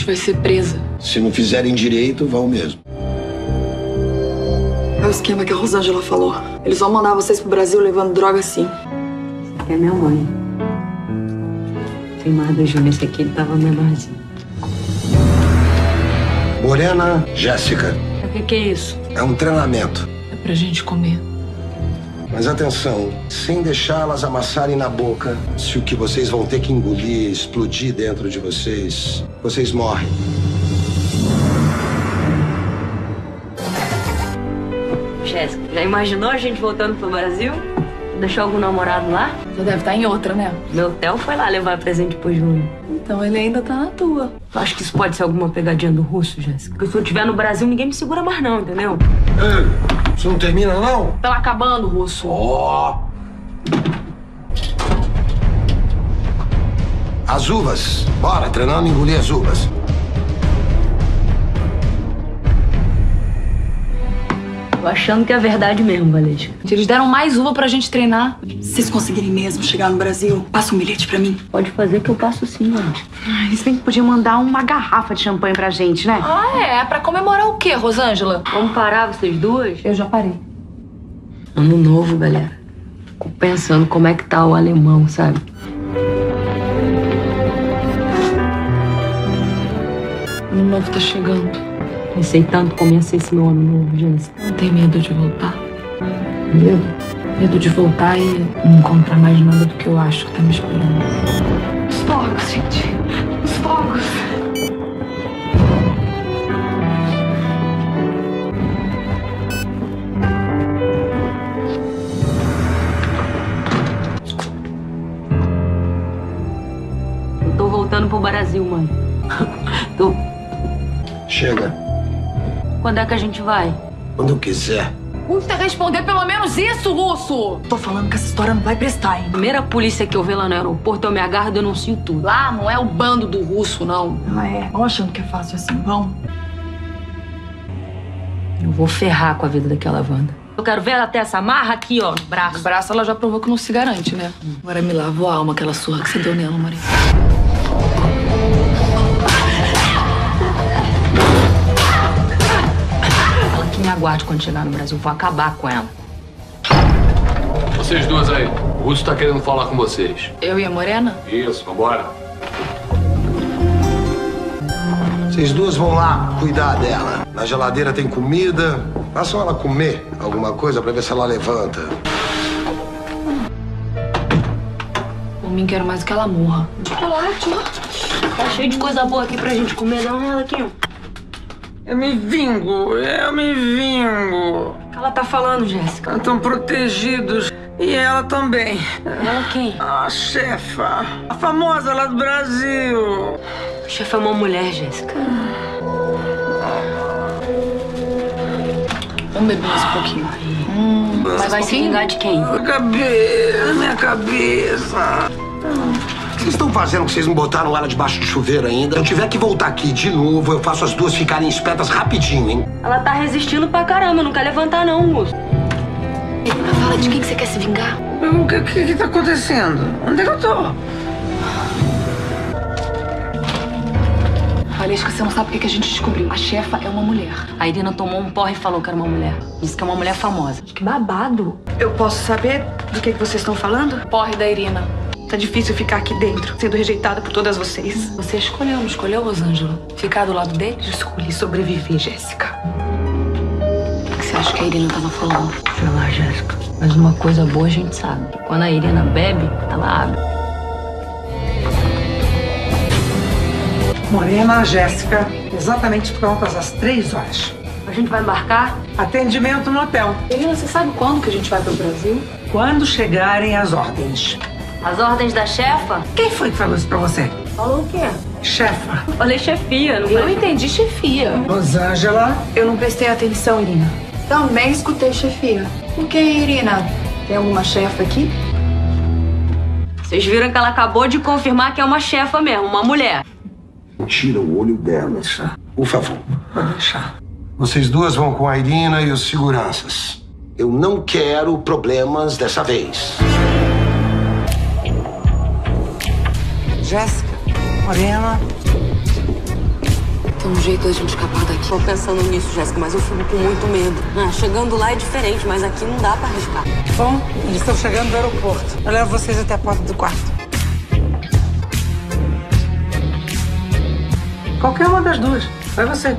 gente vai ser presa. Se não fizerem direito, vão mesmo. É o esquema que a Rosângela falou. Eles vão mandar vocês pro Brasil levando droga assim. Essa aqui é minha mãe. Tem mais do Júnior, esse aqui ele tava menorzinho. Morena Jéssica. O que é isso? É um treinamento. É pra gente comer. Mas atenção, sem deixá-las amassarem na boca, se o que vocês vão ter que engolir, explodir dentro de vocês, vocês morrem. Jéssica, já imaginou a gente voltando pro Brasil? Deixou algum namorado lá? Já deve estar em outra, né? Meu Theo foi lá levar presente pro Júnior. Então ele ainda tá na tua. Eu acho que isso pode ser alguma pegadinha do russo, Jéssica. Porque se eu estiver no Brasil, ninguém me segura mais não, entendeu? Ei, isso não termina, não? Tá acabando, Russo. Ó! As uvas. Bora, treinando engolir as uvas. Tô achando que é verdade mesmo, Valesca. Eles deram mais uva pra gente treinar. Se vocês conseguirem mesmo chegar no Brasil, passa um bilhete pra mim. Pode fazer que eu passo sim, Valesca. Eles bem que podiam mandar uma garrafa de champanhe pra gente, né? Ah, é? Pra comemorar o quê, Rosângela? Vamos parar, vocês duas? Eu já parei. Ano novo, galera. Fico pensando como é que tá o alemão, sabe? Ano novo tá chegando. Pensei tanto como ia ser esse meu ano novo, Jéssica. Não tem medo de voltar? Medo? Medo de voltar e não encontrar mais nada do que eu acho que tá me esperando. Os fogos, gente. Os fogos. Eu tô voltando pro Brasil, mãe. Tô... Chega. Quando é que a gente vai? Quando eu quiser. Custa responder pelo menos isso, Russo! Tô falando que essa história não vai prestar, hein? Primeira polícia que eu ver lá no aeroporto, eu me agarro e denuncio tudo. Lá não é o bando do Russo, não. Ah, é? Vão achando que é fácil assim, vão. Eu vou ferrar com a vida daquela Wanda. Eu quero ver ela ter essa marra aqui, ó, no braço. O braço ela já provou que não se garante, né? Agora me lavou a alma aquela surra que você deu nela, Maria. Ela que me aguarde quando chegar no Brasil. Eu vou acabar com ela. Vocês duas aí. O Russo tá querendo falar com vocês. Eu e a Morena? Isso, vambora. Vocês duas vão lá cuidar dela. Na geladeira tem comida. Façam ela comer alguma coisa pra ver se ela levanta. Por mim, quero mais que ela morra. Chocolate, ó. Tá cheio de coisa boa aqui pra gente comer. Dá uma olhada aqui, ó. Eu me vingo. O que ela tá falando, Jéssica? Estão protegidos. E ela também. Ela quem? A chefa. A famosa lá do Brasil. A chefe é uma mulher, Jéssica. Vamos beber mais um pouquinho. Mas vai se vingar de quem? Minha cabeça. O que vocês estão fazendo que vocês não botaram ela debaixo do chuveiro ainda? Se eu tiver que voltar aqui de novo, eu faço as duas ficarem espertas rapidinho, hein? Ela tá resistindo pra caramba. Não quer levantar, não, Russo. Fala de quem que você quer se vingar. O que tá acontecendo? Onde é que eu tô? Valesca, você não sabe o que a gente descobriu. A chefa é uma mulher. A Irina tomou um porre e falou que era uma mulher. Disse que é uma mulher famosa. Que babado. Eu posso saber do que vocês estão falando? Porre da Irina. Tá difícil ficar aqui dentro, sendo rejeitada por todas vocês. Você escolheu, não escolheu, Rosângela? Ficar do lado deles? Escolhi sobreviver, Jéssica. O que você acha que a Irina tava falando? Sei lá, Jéssica. Mas uma coisa boa a gente sabe. Quando a Irina bebe, ela abre. Morena, Jéssica, exatamente prontas às 3 horas. A gente vai embarcar? Atendimento no hotel. Irina, você sabe quando que a gente vai pro Brasil? Quando chegarem as ordens. As ordens da chefa? Quem foi que falou isso pra você? Falou o quê? Chefa. Falei chefia, não Eu falei? entendi chefia. Rosângela. Eu não prestei atenção, Irina. Também escutei chefia. Por que, Irina? Tem alguma chefa aqui? Vocês viram que ela acabou de confirmar que é uma chefa mesmo, uma mulher. Tira o olho dela. Por favor. Pode deixar. Vocês duas vão com a Irina e os seguranças. Eu não quero problemas dessa vez. Jéssica, Morena, Tem um jeito da gente escapar daqui. Tô pensando nisso, Jéssica, mas eu fico com muito medo. Chegando lá é diferente, mas aqui não dá pra arriscar. Bom, eles estão chegando do aeroporto. Eu levo vocês até a porta do quarto. Qualquer uma das duas. Vai você.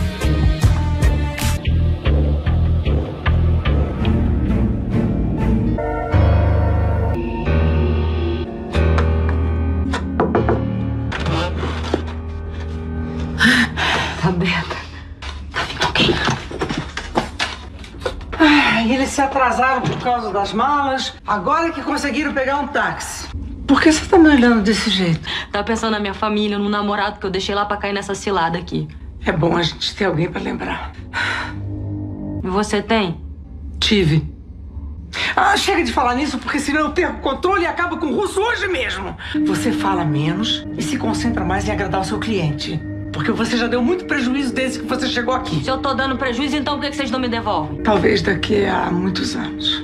Tá aberta. Ok. Eles se atrasaram por causa das malas. Agora que conseguiram pegar um táxi. Por que você tá me olhando desse jeito? Tá pensando na minha família, no namorado que eu deixei lá pra cair nessa cilada aqui. É bom a gente ter alguém pra lembrar. E você tem? Tive. Chega de falar nisso, porque senão eu perco o controle e acabo com o russo hoje mesmo. Você fala menos e se concentra mais em agradar o seu cliente. Porque você já deu muito prejuízo desde que você chegou aqui. Se eu tô dando prejuízo, então por que vocês não me devolvem? Talvez daqui a muitos anos.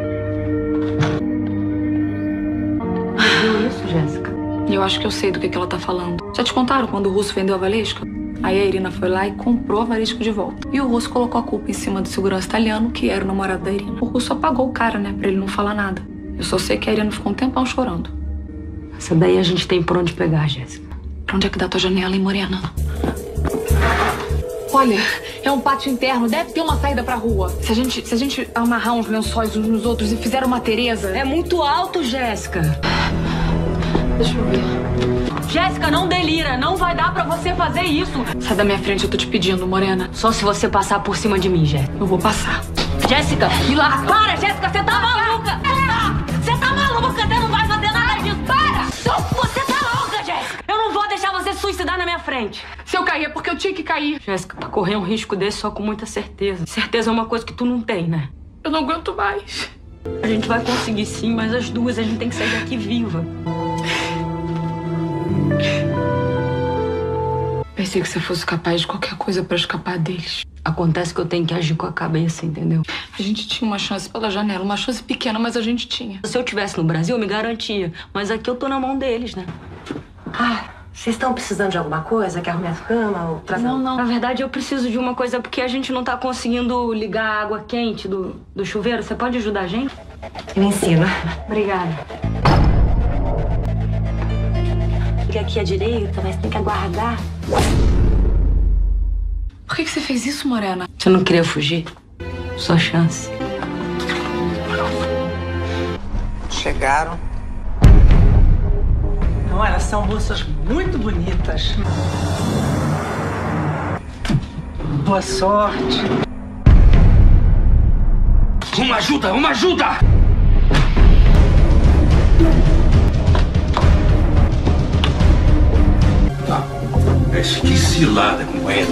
Viu isso, Jéssica? E eu acho que eu sei do que ela tá falando. Já te contaram quando o Russo vendeu a Valesca? Aí a Irina foi lá e comprou a Valesca de volta. E o Russo colocou a culpa em cima do segurança italiano, que era o namorado da Irina. O Russo apagou o cara, né, pra ele não falar nada. Eu só sei que a Irina ficou um tempão chorando. Essa daí a gente tem por onde pegar, Jéssica. Pra onde é que dá tua janela, hein, Morena? Olha, é um pátio interno, deve ter uma saída pra rua. Se a gente amarrar uns lençóis uns nos outros e fizer uma Tereza... É muito alto, Jéssica. Deixa eu ver. Jéssica, não delira. Não vai dar pra você fazer isso. Sai da minha frente, eu tô te pedindo, Morena. Só se você passar por cima de mim, Jéssica. Eu vou passar. Jéssica, me larga. Para, Jéssica, você tá maluca. Você tá maluca, você não vai fazer nada disso. Para! Você tá louca, Jéssica. Eu não vou deixar você suicidar na minha frente. Se eu cair é porque eu tinha que cair. Jéssica, pra correr um risco desse só com muita certeza. Certeza é uma coisa que tu não tem, né? Eu não aguento mais. A gente vai conseguir sim, mas as duas a gente tem que sair daqui viva. Pensei que você fosse capaz de qualquer coisa pra escapar deles. Acontece que eu tenho que agir com a cabeça, entendeu? A gente tinha uma chance pela janela, uma chance pequena, mas a gente tinha. Se eu tivesse no Brasil, eu me garantia. Mas aqui eu tô na mão deles, né? Vocês estão precisando de alguma coisa? Quer arrumar a cama ou trazer... Não. Na verdade, eu preciso de uma coisa porque a gente não tá conseguindo ligar a água quente do chuveiro. Você pode ajudar a gente? Eu ensino. Obrigada. Fica aqui à direita, mas tem que aguardar. Por que você fez isso, Morena? Você não queria fugir? Só chance. Chegaram. Não, elas são moças muito bonitas. Boa sorte. Uma ajuda! Uma ajuda! Mas que cilada, companheiro.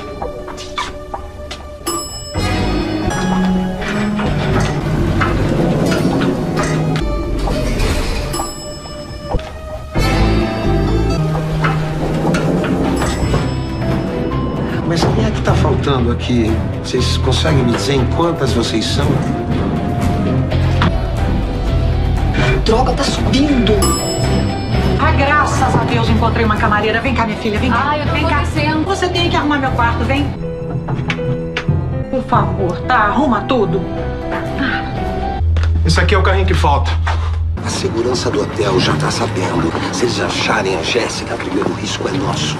Mas quem é que tá faltando aqui? Vocês conseguem me dizer em quantas vocês são? Droga, tá subindo. Graças a Deus encontrei uma camareira. Vem cá, minha filha, vem cá. Eu tô vem cá. descendo. Você tem que arrumar meu quarto, vem. Por favor, tá? Arruma tudo. Esse aqui é o carrinho que falta. A segurança do hotel já tá sabendo. Se eles acharem a Jéssica, o primeiro risco é nosso.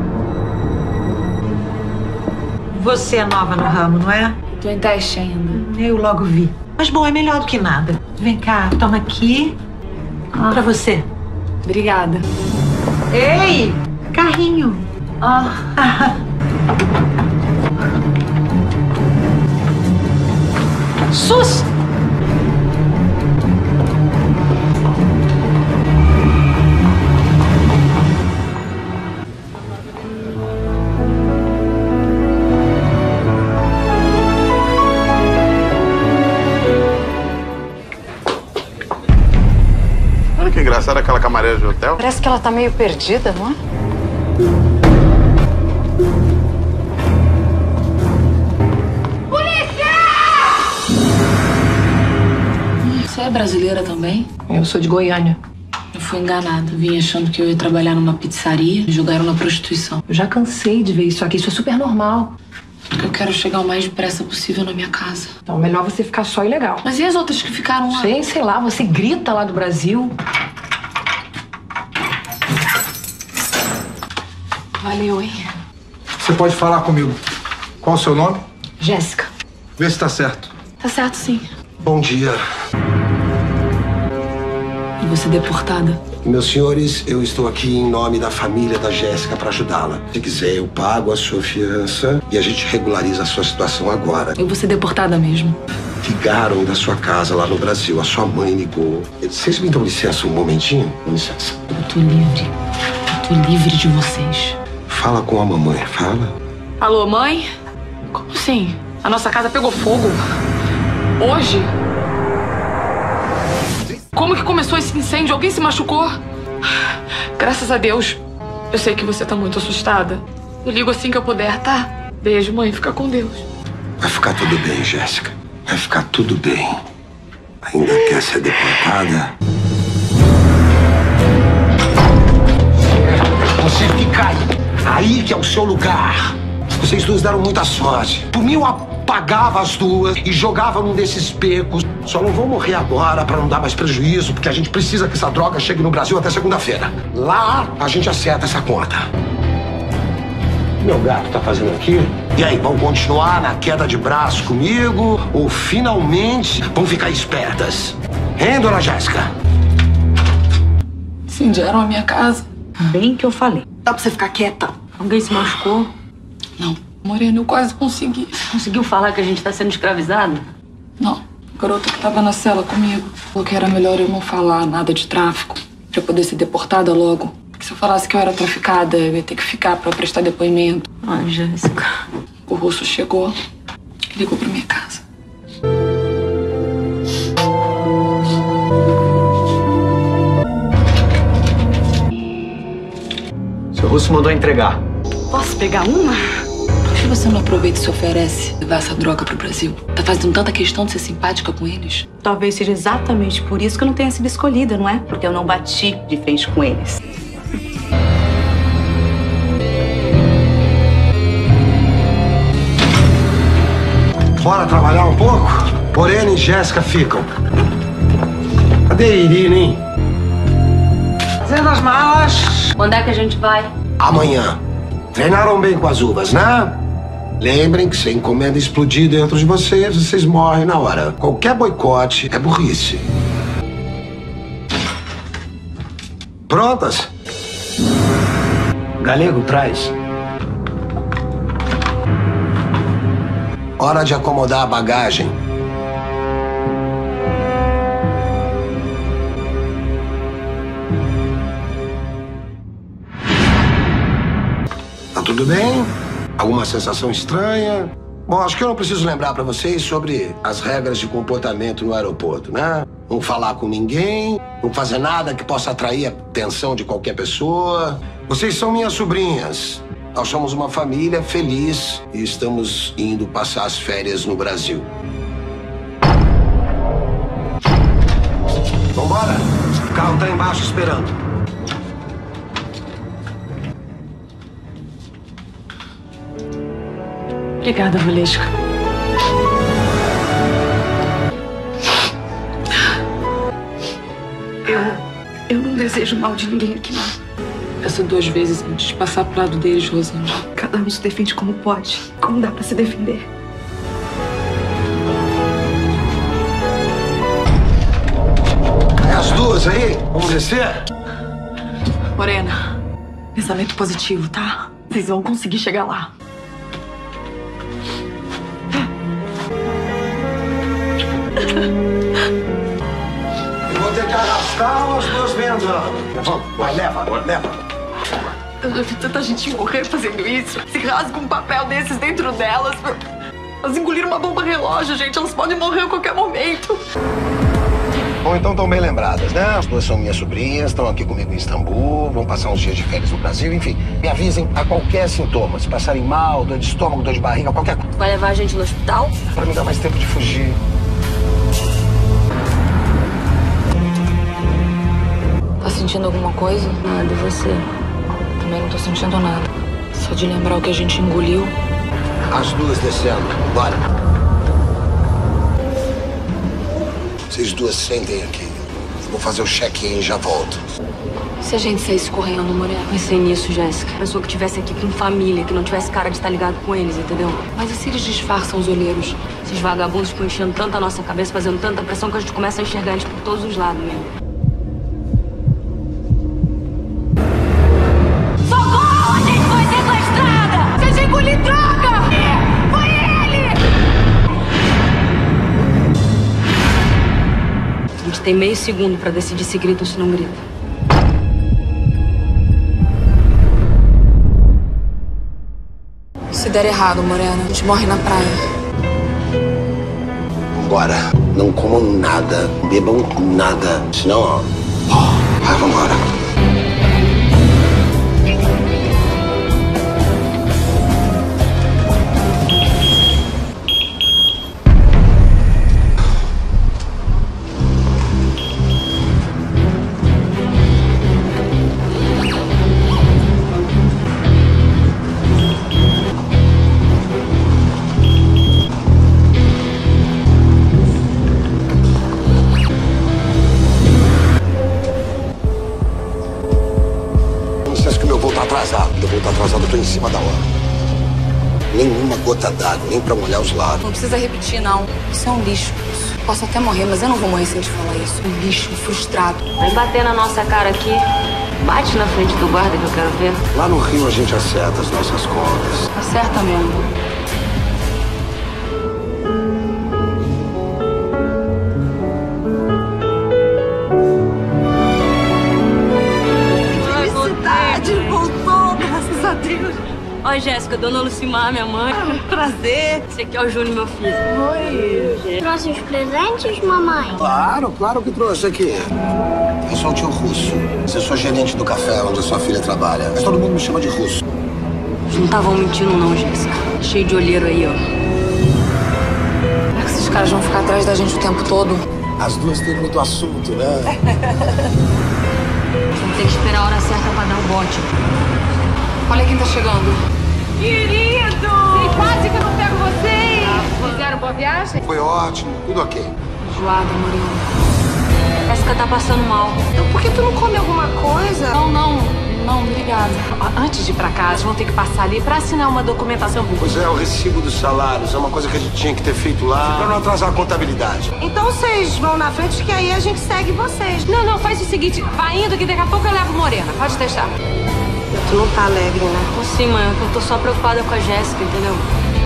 Você é nova no ramo, não é? Tô em teste ainda. Eu logo vi. Mas bom, é melhor do que nada. Vem cá, toma aqui. Pra você. Obrigada. Ei! Carrinho. Sus! Olha que engraçado aquela camareira de hotel. Parece que ela tá meio perdida, não é? Você é brasileira também? Eu sou de Goiânia. Eu fui enganada. Vim achando que eu ia trabalhar numa pizzaria. Me jogaram na prostituição. Eu já cansei de ver isso aqui. Isso é super normal. Porque eu quero chegar o mais depressa possível na minha casa. Então, melhor você ficar só ilegal. Mas e as outras que ficaram lá? Sei lá, você grita lá do Brasil. Valeu, hein? Você pode falar comigo. Qual o seu nome? Jéssica. Vê se tá certo. Tá certo, sim. Bom dia. E você deportada? Meus senhores, eu estou aqui em nome da família da Jéssica para ajudá-la. Se quiser, eu pago a sua fiança e a gente regulariza a sua situação agora. Eu vou ser deportada mesmo. Ligaram da sua casa lá no Brasil. A sua mãe ligou. Vocês me dão licença um momentinho? Com licença. Eu tô livre. Eu tô livre de vocês. Fala com a mamãe, fala. Alô, mãe? Como assim? A nossa casa pegou fogo? Hoje? Como que começou esse incêndio? Alguém se machucou? Graças a Deus. Eu sei que você tá muito assustada. Eu ligo assim que eu puder, tá? Beijo, mãe. Fica com Deus. Vai ficar tudo bem, Jéssica. Vai ficar tudo bem. Ainda quer ser deportada? Você fica aí. Aí que é o seu lugar. Vocês duas deram muita sorte. Por mim, eu apagava as duas e jogava num desses becos. Só não vou morrer agora pra não dar mais prejuízo, porque a gente precisa que essa droga chegue no Brasil até segunda-feira. Lá, a gente acerta essa conta. Meu gato tá fazendo aqui? E aí, vão continuar na queda de braço comigo? Ou finalmente vão ficar espertas? Hein, dona Jéssica? Incendiaram a minha casa. Bem que eu falei. Dá pra você ficar quieta? Alguém se machucou? Não. Morena, eu quase consegui. Conseguiu falar que a gente tá sendo escravizado? Não. O garoto que tava na cela comigo falou que era melhor eu não falar nada de tráfico pra eu poder ser deportada logo. Porque se eu falasse que eu era traficada, eu ia ter que ficar pra prestar depoimento. Ai, Jéssica. O russo chegou e ligou pra minha casa. Seu russo mandou entregar. Posso pegar uma? Por que você não aproveita e se oferece levar essa droga pro Brasil? Tá fazendo tanta questão de ser simpática com eles? Talvez seja exatamente por isso que eu não tenha sido escolhida, não é? Porque eu não bati de frente com eles. Bora trabalhar um pouco? Morena e Jéssica ficam. Cadê a Irina, hein? Fazendo as malas. Quando é que a gente vai? Amanhã. Treinaram bem com as uvas, né? Lembrem que se a encomenda explodir dentro de vocês, vocês morrem na hora. Qualquer boicote é burrice. Prontas? Galego, traz. Hora de acomodar a bagagem. Tá tudo bem? Alguma sensação estranha? Bom, acho que eu não preciso lembrar pra vocês sobre as regras de comportamento no aeroporto, né? Não falar com ninguém, não fazer nada que possa atrair a atenção de qualquer pessoa. Vocês são minhas sobrinhas. Nós somos uma família feliz e estamos indo passar as férias no Brasil. Vambora? O carro tá embaixo esperando. Obrigada, Valesca. Eu não desejo mal de ninguém aqui, não. Pensa 2 vezes antes de passar pro lado deles, Rosângela. Cada um se defende como pode. Como dá pra se defender? É as duas aí? Vamos descer? Morena. Pensamento positivo, tá? Vocês vão conseguir chegar lá. Eu vou ter que arrastar ou as duas vêm andando? Vamos, vai, leva. Eu já vi tanta gente morrer fazendo isso. Se rasga um papel desses dentro delas. Elas engoliram uma bomba relógio, gente. Elas podem morrer a qualquer momento. Bom, então estão bem lembradas, né? As duas são minhas sobrinhas, estão aqui comigo em Istambul, vão passar uns dias de férias no Brasil, enfim. Me avisem a qualquer sintoma. Se passarem mal, dor de estômago, dor de barriga, qualquer coisa. Vai levar a gente no hospital? Pra me dar mais tempo de fugir. Tá sentindo alguma coisa? Nada, e você? Também não tô sentindo nada. Só de lembrar o que a gente engoliu. As duas descendo. Bora. Vocês duas sentem aqui. Eu vou fazer o check-in e já volto. Se a gente saísse correndo, Morena? Pensei nisso, Jéssica. Pessoa que tivesse aqui com família, que não tivesse cara de estar ligado com eles, entendeu? Mas e se eles disfarçam os olheiros? Esses vagabundos ficam enchendo tanto a nossa cabeça, fazendo tanta pressão que a gente começa a enxergar eles por todos os lados mesmo. Socorro! A gente foi sequestrada! Vocês engoliram droga! Foi ele! A gente tem meio segundo pra decidir se grita ou se não grita. Se der errado, Morena, a gente morre na praia. Vambora. Não comam nada, bebam nada. Senão, ó. Vai, vambora. Eu vou estar atrasado, eu tô em cima da hora. Nenhuma gota d'água, nem pra molhar os lados. Não precisa repetir, não. Isso é um lixo. Posso até morrer, mas eu não vou morrer sem te falar isso. Um lixo, frustrado. Vem bater na nossa cara aqui. Bate na frente do guarda que eu quero ver. Lá no Rio a gente acerta as nossas contas. Acerta mesmo. Oi, Jéssica, dona Lucimar, minha mãe. Prazer. Esse aqui é o Júnior, meu filho. Oi. Trouxe os presentes, mamãe? Claro que trouxe aqui. Eu sou o tio Russo. Eu sou gerente do café onde a sua filha trabalha. Mas todo mundo me chama de Russo. Eles não estavam mentindo, não, Jéssica. Cheio de olheiro aí, ó. Será que esses caras vão ficar atrás da gente o tempo todo? As duas têm muito assunto, né? Vamos ter que esperar a hora certa pra dar o bote. Olha quem tá chegando. Querido! Tem quase que eu não pego vocês! Fizeram boa viagem? Foi ótimo, tudo ok. Enjoada, Morena. Jéssica tá passando mal. Então por que tu não come alguma coisa? Não, obrigada. Antes de ir pra casa, vão ter que passar ali pra assinar uma documentação pública. Pois é, o recibo dos salários é uma coisa que a gente tinha que ter feito lá pra não atrasar a contabilidade. Então vocês vão na frente que aí a gente segue vocês. Não, faz o seguinte, vai indo que daqui a pouco eu levo Morena. Pode testar. Tu não tá alegre, né? Sim, mãe, eu tô só preocupada com a Jéssica, entendeu?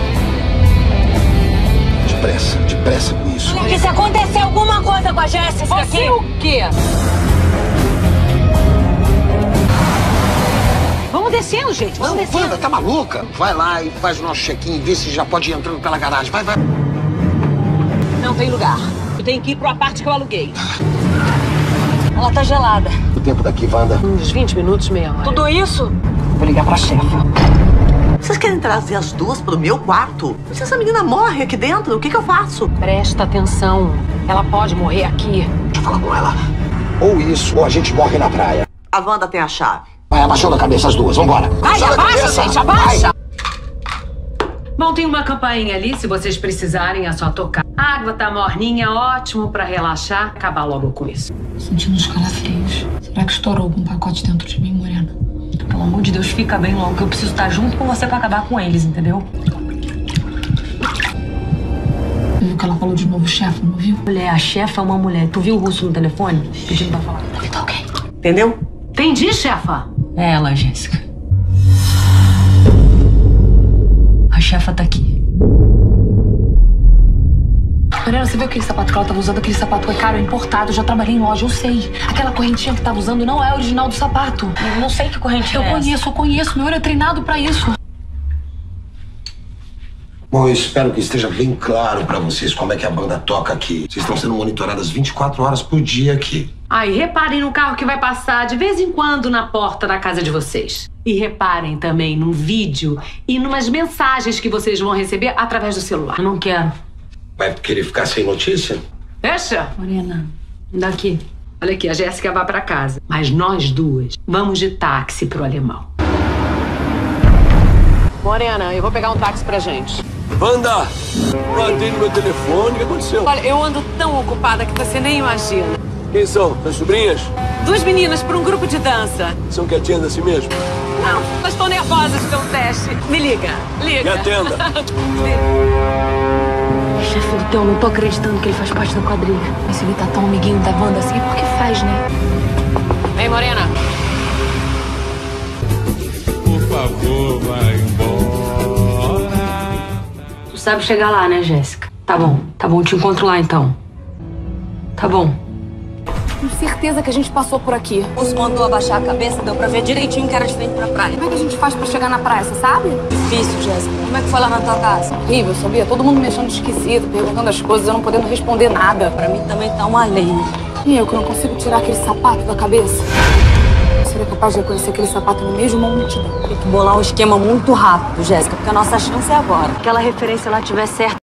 Depressa com isso. Porque se acontecer alguma coisa com a Jéssica aqui... o quê? Vamos descendo, gente. Vamos descendo. Wanda, tá maluca? Vai lá e faz o nosso check-in e vê se já pode ir entrando pela garagem. Vai. Não tem lugar. Tu tem que ir pro aparte que eu aluguei. Ela tá gelada. O tempo daqui, Wanda? Uns 20 minutos, meia hora. Tudo isso? Vou ligar pra chefe. Vocês querem trazer as duas pro meu quarto? Se essa menina morre aqui dentro, o que eu faço? Presta atenção. Ela pode morrer aqui. Deixa eu falar com ela. Ou isso, ou a gente morre na praia. A Wanda tem a chave. Vai, abaixando a cabeça as duas, vambora. Vai, abaixa, gente, abaixa! Vai. Bom, tem uma campainha ali, se vocês precisarem é só tocar. A água tá morninha, ótimo pra relaxar. Acabar logo com isso. Sentindo os calafrios. Será que estourou algum pacote dentro de mim, Morena? Pelo amor de Deus, fica bem logo, que eu preciso estar junto com você pra acabar com eles, entendeu? Viu que ela falou de novo, chefe, não viu? Mulher, a chefa é uma mulher. Tu viu o Russo no telefone? Pedindo pra falar. Tá ok. Entendeu? Entendi, chefa. É ela, Jéssica. A chefa tá aqui. Morena, você viu aquele sapato que ela tava usando? Aquele sapato é caro, é importado. Eu já trabalhei em loja, eu sei. Aquela correntinha que tava usando não é a original do sapato. Eu não sei que correntinha é essa. Eu conheço. Meu olho é treinado pra isso. Bom, eu espero que esteja bem claro pra vocês como é que a banda toca aqui. Vocês estão sendo monitoradas 24 horas por dia aqui. Aí, reparem no carro que vai passar de vez em quando na porta da casa de vocês. E reparem também num vídeo e numas mensagens que vocês vão receber através do celular. Eu não quero. Vai querer ficar sem notícia? Deixa. Morena, daqui. Olha aqui, a Jéssica vai pra casa. Mas nós duas vamos de táxi pro Alemão. Morena, eu vou pegar um táxi pra gente. Wanda! Não atende meu telefone, o que aconteceu? Olha, eu ando tão ocupada que você nem imagina. Quem são? Suas sobrinhas? 2 meninas para um grupo de dança. São quietinhas assim mesmo? Não, elas estão nervosas pelo teste. Me liga, liga. Me atenda. Chefe do Theo, não tô acreditando que ele faz parte da quadrilha. Mas se ele tá tão amiguinho da Wanda assim, por que faz, né? Vem, Morena. Por favor, vai embora. Tu sabe chegar lá, né, Jéssica? Tá bom, te encontro lá então. Tá bom. Com certeza que a gente passou por aqui. O Russo mandou abaixar a cabeça, deu pra ver direitinho que era de frente pra praia. Como é que a gente faz pra chegar na praia, você sabe? Difícil, Jéssica. Como é que foi lá na tua casa? Horrível, sabia? Todo mundo me achando esquisito, perguntando as coisas, eu não podendo responder nada. Pra mim também tá uma lenha. E eu que não consigo tirar aquele sapato da cabeça. Eu seria capaz de reconhecer aquele sapato no meio de uma multidão. Tem que bolar um esquema muito rápido, Jéssica, porque a nossa chance é agora. Aquela referência lá tiver certa.